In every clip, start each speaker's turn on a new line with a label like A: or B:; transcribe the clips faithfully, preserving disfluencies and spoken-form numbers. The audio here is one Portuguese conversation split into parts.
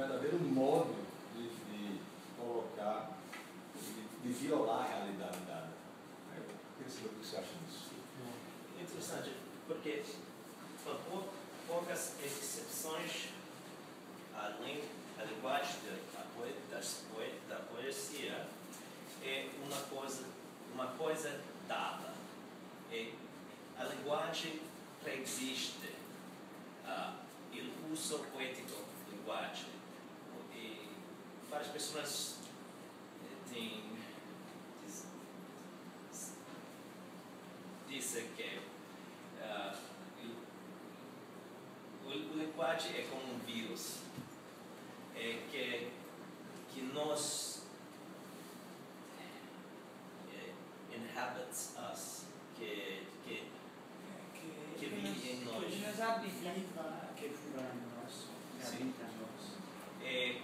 A: verdadeiro modo de, de colocar, de, de violar a realidade dada. Eu queria saber o que você acha disso.
B: É interessante, porque por poucas exceções, além da linguagem da, poe, da poesia, é uma coisa, uma coisa dada. É, a linguagem preexiste uh, o uso poético da linguagem. E várias pessoas têm diz, dizem que uh, o, o linguagem é como um vírus, é que, que nós é, inhabits us, que, que,
C: que,
B: que vive em nós.
C: Que nos habita, que vive em nós, que habita em nós.
B: É,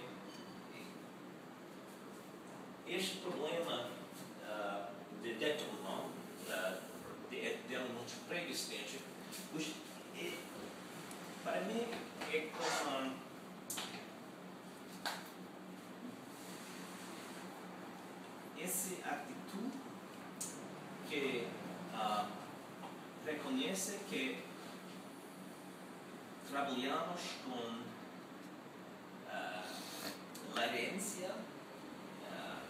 B: este problema uh, de détournement, uh, de, de elementos pré-existentes, é, para mim é como essa atitude que uh, reconhece que trabalhamos com uh, a herência uh,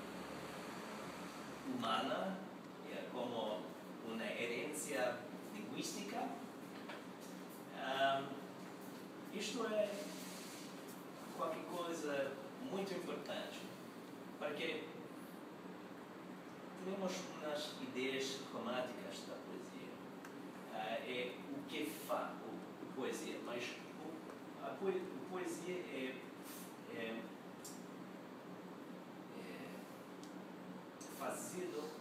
B: humana uh, como uma herência linguística. Um, isto é qualquer coisa muito importante, porque temos umas ideias românticas da poesia. Uh, é o que faz a poesia, mas o, a, poe, a poesia é, é, é fazido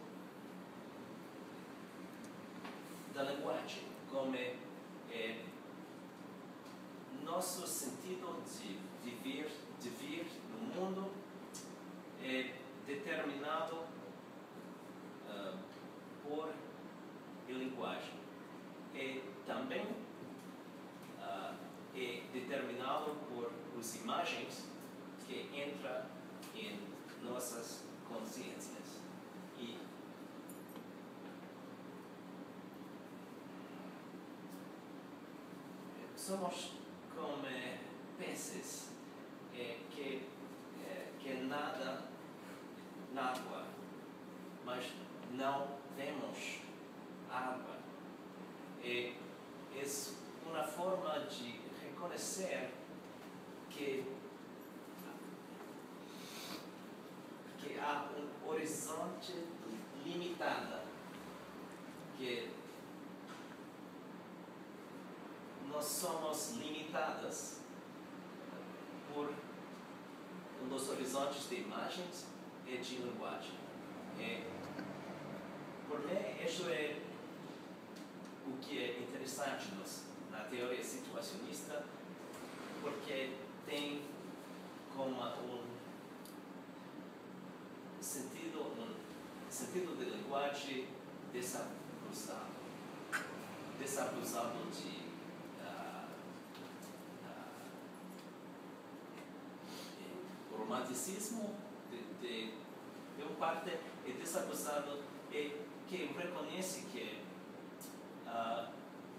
B: da linguagem, como é, é nosso sentido de viver, de vir no mundo é determinado uh, por a linguagem. É também uh, é determinado por as imagens que entram em nossas consciências. E somos como peces é, que, é, que nada na água, mas não vemos água. É, é uma forma de reconhecer que, que há um horizonte limitado, que nós somos limitadas por os horizontes de imagens e de linguagem. É, por mim, isso é o que é interessante nos, na teoria situacionista, porque tem como um sentido, um sentido de linguagem desabusado, desabusado de romanticismo de, de, de uma parte é desabusado e que reconhece que uh,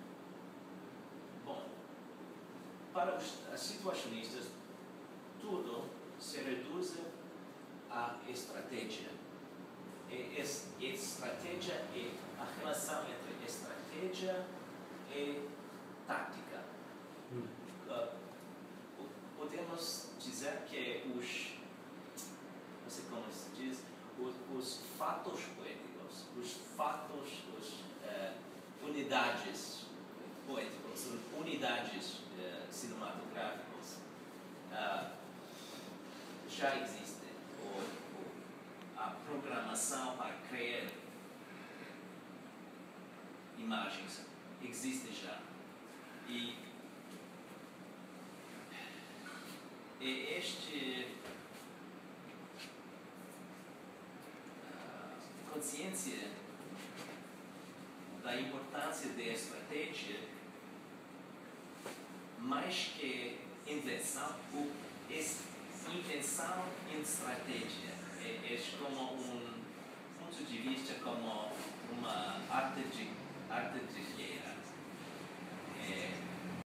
B: bom, para os situacionistas tudo se reduz à estratégia. E, e estratégia é a relação entre estratégia e tática. Hum. Uh, podemos dizer que os, não sei como se diz, os, os fatos poéticos, os fatos, os uh, unidades poéticos, unidades uh, cinematográficas uh, já existem. O, o, a programação para criar imagens existe já. E E este uh, consciência da importância da estratégia, mais que invenção, o, esse, intenção e estratégia. É, é como um ponto de vista como uma arte de